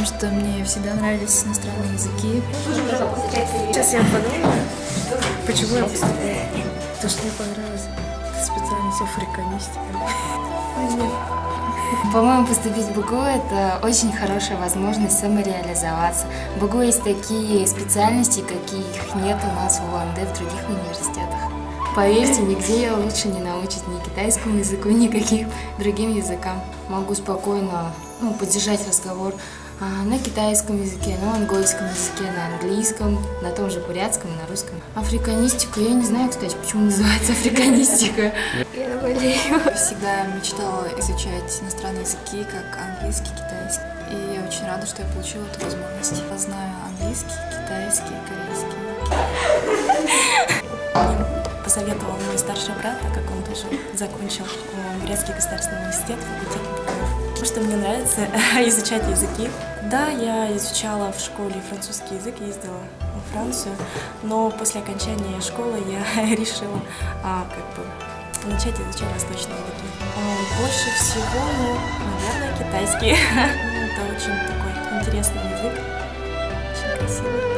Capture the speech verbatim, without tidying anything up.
что мне всегда нравились иностранные языки. Сейчас я подумаю, почему я поступила. Потому что мне понравилась специальность африканистика. По-моему, поступить в БГУ – это очень хорошая возможность самореализоваться. В БГУ есть такие специальности, каких нет у нас в УЛНД, в других университетах. Поверьте, нигде я лучше не научить ни китайскому языку, ни каким другим языкам. Могу спокойно ну, поддержать разговор на китайском языке, на монгольском языке, на английском, на том же бурятском и на русском. Африканистику, я не знаю, кстати, почему называется африканистика. Я болею. Всегда мечтала изучать иностранные языки, как английский, китайский. И я очень рада, что я получила эту возможность. Я знаю английский, китайский, корейский. Посоветовал мой старший брат, так как он тоже закончил Бурятский государственный университет, факультет языков. Что мне нравится изучать языки. Да, я изучала в школе французский язык, ездила во Францию, но после окончания школы я решила а, как бы начать изучать восточные языки. А, больше всего, ну, наверное, китайский. Это очень такой интересный язык, очень красивый.